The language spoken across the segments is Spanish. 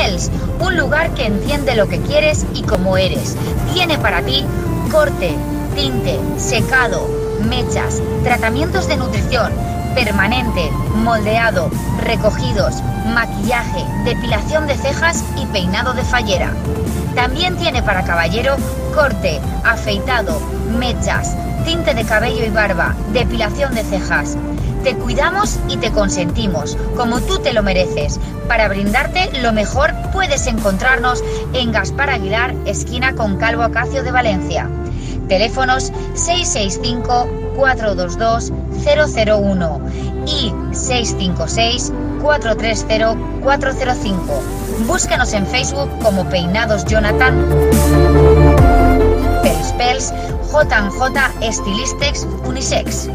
Pells, un lugar que enciende lo que quieres y como eres. Tiene para ti corte, tinte, secado, mechas, tratamientos de nutrición, permanente, moldeado, recogidos, maquillaje, depilación de cejas y peinado de fallera. También tiene para caballero corte, afeitado, mechas, tinte de cabello y barba, depilación de cejas. Te cuidamos y te consentimos, como tú te lo mereces. Para brindarte lo mejor puedes encontrarnos en Gaspar Aguilar, esquina con Calvo Acacio de Valencia. Teléfonos 665-422-001 y 656-430-405. Búscanos en Facebook como Peinados Jonathan, Pells, J&J Stylistex Unisex.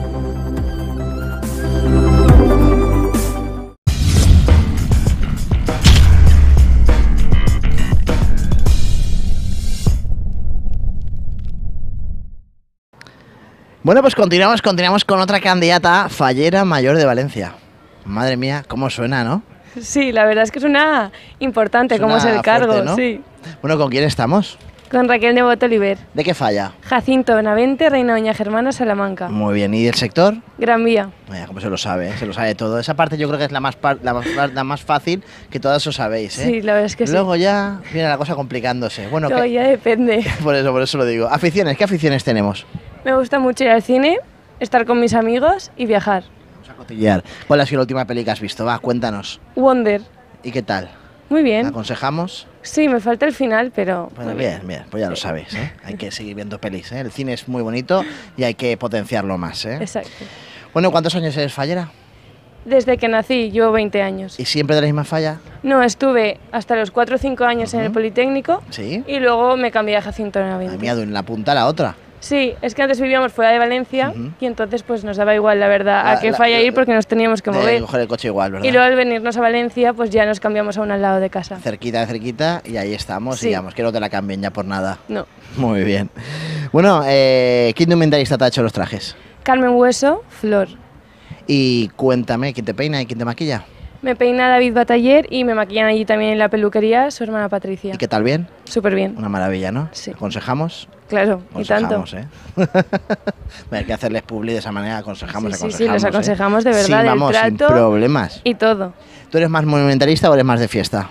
Bueno, pues continuamos con otra candidata, Fallera Mayor de Valencia. Madre mía, cómo suena, ¿no? Sí, la verdad es que suena importante, Suena como es el cargo, fuerte, ¿no? sí. Bueno, ¿con quién estamos? Con Raquel Nebot Oliver. ¿De qué falla? Jacinto Benavente, Reina Doña Germana, Salamanca. Muy bien, ¿y del sector? Gran Vía. Vaya, como se lo sabe, ¿eh? Se lo sabe todo. Esa parte yo creo que es la más fácil, que todas os sabéis, ¿eh? Sí, la verdad es que Luego ya viene la cosa complicándose. Bueno, Luego ya depende. por eso lo digo. Aficiones, ¿qué aficiones tenemos? Me gusta mucho ir al cine, estar con mis amigos y viajar. Vamos a cotillear. ¿Cuál ha sido la última peli que has visto? Va, cuéntanos. Wonder. ¿Y qué tal? Muy bien. ¿Aconsejamos? Sí, me falta el final, pero... Bueno, bien, pues ya lo sabes, ¿eh? Hay que seguir viendo pelis, ¿eh? El cine es muy bonito y hay que potenciarlo más, ¿eh? Exacto. Bueno, ¿cuántos años eres fallera? Desde que nací, llevo 20 años. ¿Y siempre de la misma falla? No, estuve hasta los 4 o 5 años en el Politécnico. Sí. Y luego me cambié a Jacinto Madre Benavente. mía, de una punta a la otra. Sí, es que antes vivíamos fuera de Valencia y entonces pues nos daba igual, la verdad, a qué falla ir porque nos teníamos que mover. Coger el coche igual, ¿verdad? Y luego al venirnos a Valencia pues ya nos cambiamos a un al lado de casa. Cerquita y ahí estamos Sí. y vamos, que no te la cambien ya por nada. No. Muy bien. Bueno, ¿qué indumentarista te ha hecho los trajes? Carmen Hueso, Flor. Y cuéntame, ¿quién te peina y quién te maquilla? Me peina David Bataller y me maquillan allí también en la peluquería su hermana Patricia. ¿Y qué tal bien? Súper bien. Una maravilla, ¿no? Sí. ¿Aconsejamos? Claro, y tanto. Aconsejamos, ¿eh? Hay que hacerles publi de esa manera, aconsejamos, Sí, los aconsejamos de ¿eh? verdad, Sí, vamos, del sin trato problemas. y todo. ¿Tú eres más monumentalista o eres más de fiesta?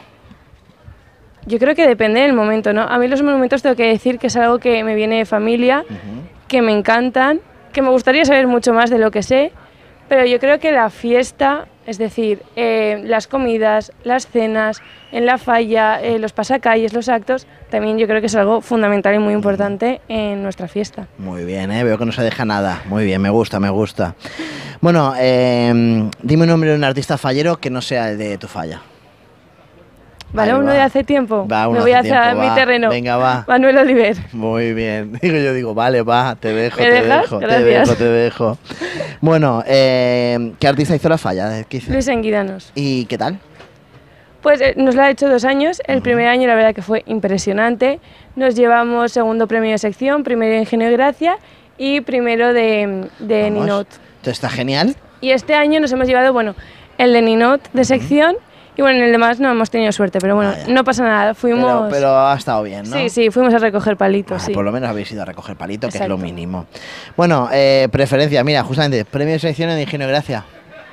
Yo creo que depende del momento, ¿no? A mí los monumentos tengo que decir que es algo que me viene de familia, que me encantan, que me gustaría saber mucho más de lo que sé, pero yo creo que la fiesta, es decir, las comidas, las cenas, en la falla, los pasacalles, los actos, también yo creo que es algo fundamental y muy importante en nuestra fiesta. Muy bien, veo que no se deja nada. Muy bien, me gusta. Bueno, dime un nombre de un artista fallero que no sea el de tu falla. ¿Vale? Ahí Uno va. de hace tiempo. Va, uno me voy hace hacia tiempo, mi va. terreno. Venga, va. Manuel Oliver. Muy bien. Yo digo, vale, va, te dejo, ¿Me te dejas? dejo, Gracias. te dejo. Bueno, ¿qué artista hizo la falla? ¿Qué hizo? Luis Enguidanos. ¿Y qué tal? Pues nos la ha hecho 2 años. El primer año la verdad que fue impresionante. Nos llevamos segundo premio de sección, primero de Ingenio y Gracia y primero de Vamos. Ninot. Esto está genial. Y este año nos hemos llevado, bueno, el de Ninot de sección y bueno, en el demás no hemos tenido suerte, pero bueno, Vaya. no pasa nada. Fuimos... Pero ha estado bien, ¿no? Sí, fuimos a recoger palitos, Ah, sí. Por lo menos habéis ido a recoger palito, que es lo Exacto. mínimo. Bueno, preferencia, mira, justamente, premio de selección en Ingenio y Gracia.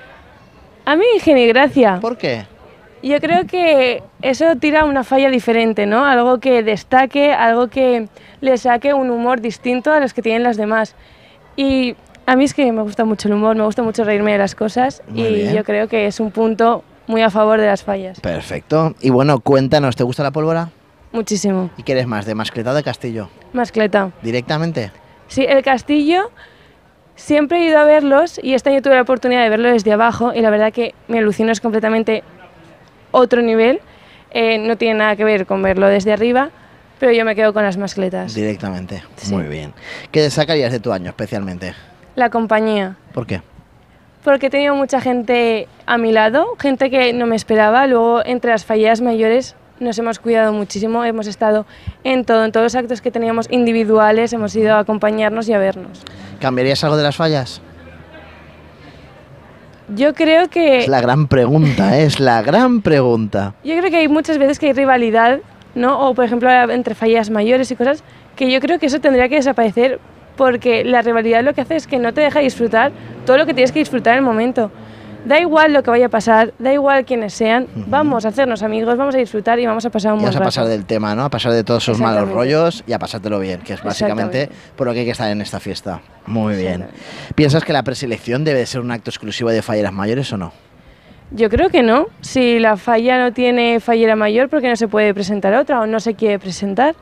A mí Ingenio y Gracia. ¿Por qué? Yo creo que eso tira una falla diferente, ¿no? Algo que destaque, algo que le saque un humor distinto a los que tienen las demás. Y a mí es que me gusta mucho el humor, me gusta mucho reírme de las cosas Muy y bien. yo creo que es un punto muy a favor de las fallas. Perfecto. Y bueno, cuéntanos, ¿te gusta la pólvora? Muchísimo. ¿Y qué eres más, de Mascleta o de Castillo? Mascleta. ¿Directamente? Sí, el Castillo siempre he ido a verlos y este año tuve la oportunidad de verlo desde abajo y la verdad que me alucinó, es completamente otro nivel. No tiene nada que ver con verlo desde arriba, pero yo me quedo con las mascletas. Directamente. Sí. Muy bien. ¿Qué destacarías de tu año especialmente? La compañía. ¿Por qué? Porque he tenido mucha gente a mi lado, gente que no me esperaba. Luego, entre las fallas mayores, nos hemos cuidado muchísimo. Hemos estado en todo, en todos los actos que teníamos individuales, hemos ido a acompañarnos y a vernos. ¿Cambiarías algo de las fallas? Yo creo que... Es la gran pregunta, es la gran pregunta. Yo creo que hay muchas veces que hay rivalidad, ¿no? O por ejemplo entre fallas mayores y cosas, que yo creo que eso tendría que desaparecer porque la rivalidad lo que hace es que no te deja disfrutar todo lo que tienes que disfrutar en el momento. Da igual lo que vaya a pasar, da igual quiénes sean, vamos a hacernos amigos, vamos a disfrutar y vamos a pasar un buen rato. Y vas a pasar del tema, ¿no? A pasar de todos esos malos rollos y a pasártelo bien, que es básicamente por lo que hay que estar en esta fiesta. Muy bien. ¿Piensas que la preselección debe ser un acto exclusivo de falleras mayores o no? Yo creo que no. Si la falla no tiene fallera mayor, ¿por qué no se puede presentar otra o no se quiere presentar?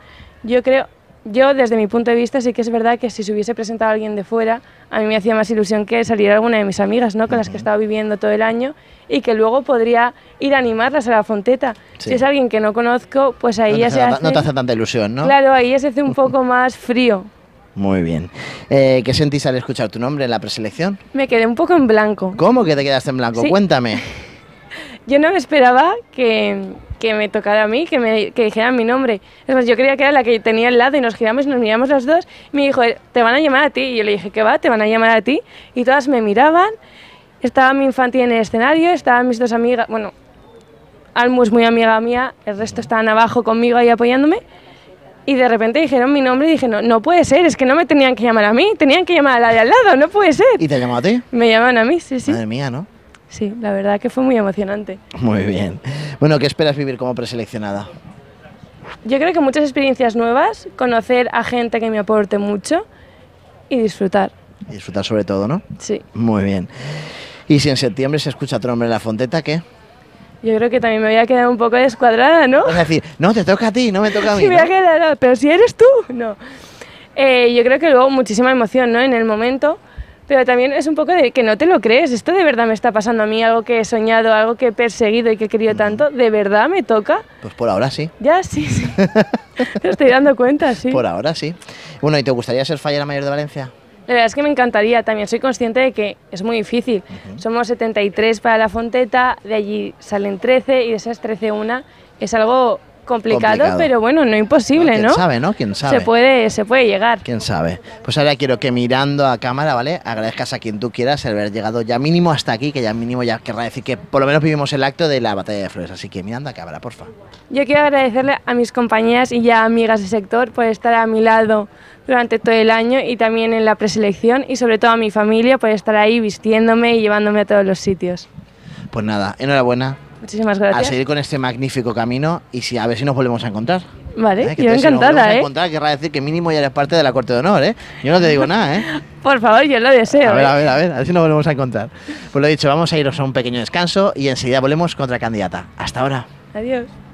Yo desde mi punto de vista sí que es verdad que si se hubiese presentado alguien de fuera, a mí me hacía más ilusión que saliera alguna de mis amigas, ¿no? Con las que he estado viviendo todo el año y que luego podría ir a animarlas a la fonteta. Sí. Si es alguien que no conozco, pues ahí ya se hace... No te hace tanta ilusión, ¿no? Claro, ahí ya se hace un poco más frío. Muy bien. ¿Qué sentís al escuchar tu nombre en la preselección? Me quedé un poco en blanco. ¿Cómo que te quedaste en blanco? Sí. Cuéntame. Yo no me esperaba que me tocara a mí, que dijeran mi nombre. Es más, yo creía que era la que tenía al lado y nos giramos y nos miramos las dos y me dijo, te van a llamar a ti. Y yo le dije, ¿qué va? Te van a llamar a ti. Y todas me miraban. Estaba mi infantil en el escenario, estaban mis dos amigas, bueno, Almu es muy amiga mía, el resto estaban abajo conmigo ahí apoyándome. Y de repente dijeron mi nombre y dije, no puede ser, es que no me tenían que llamar a mí, tenían que llamar a la de al lado, no puede ser. ¿Y te llamó a ti? Me llaman a mí, sí. Madre mía, ¿no? Sí, la verdad que fue muy emocionante. Muy bien. Bueno, ¿qué esperas vivir como preseleccionada? Yo creo que muchas experiencias nuevas, conocer a gente que me aporte mucho y disfrutar. Y disfrutar sobre todo, ¿no? Sí. Muy bien. Y si en septiembre se escucha tu nombre en la fonteta, ¿qué? Yo creo que también me voy a quedar un poco descuadrada, ¿no? Es decir, no, te toca a ti, no me toca a mí. Sí, me voy a quedar, pero si eres tú, no. Yo creo que luego muchísima emoción, ¿no? En el momento, pero también es un poco de que no te lo crees. Esto de verdad me está pasando a mí, algo que he soñado, algo que he perseguido y que he querido tanto. ¿De verdad me toca? Pues por ahora sí. Ya, sí. Te estoy dando cuenta, sí. Por ahora sí. Bueno, ¿y te gustaría ser fallera mayor de Valencia? La verdad es que me encantaría, también soy consciente de que es muy difícil. Somos 73 para la fonteta, de allí salen 13 y de esas 13 una. Es algo complicado, pero bueno, no imposible, ¿no? ¿Quién sabe, no? ¿Quién sabe? Se puede llegar. ¿Quién sabe? Pues ahora quiero que mirando a cámara, ¿vale? Agradezcas a quien tú quieras el haber llegado ya mínimo hasta aquí, que ya mínimo ya querrá decir que por lo menos vivimos el acto de la Batalla de Flores. Así que mirando a cámara, porfa. Yo quiero agradecerle a mis compañeras y ya amigas del sector por estar a mi lado durante todo el año y también en la preselección y sobre todo a mi familia por estar ahí vistiéndome y llevándome a todos los sitios. Pues nada, enhorabuena. Muchísimas gracias. A seguir con este magnífico camino y a ver si nos volvemos a encontrar. Vale, yo encantada, si nos volvemos a encontrar, querrá decir que mínimo ya eres parte de la corte de honor, ¿eh? Yo no te digo nada, ¿eh? Por favor, yo lo deseo. A ver si nos volvemos a encontrar. Pues lo dicho, vamos a irnos a un pequeño descanso y enseguida volvemos con otra candidata. Hasta ahora. Adiós.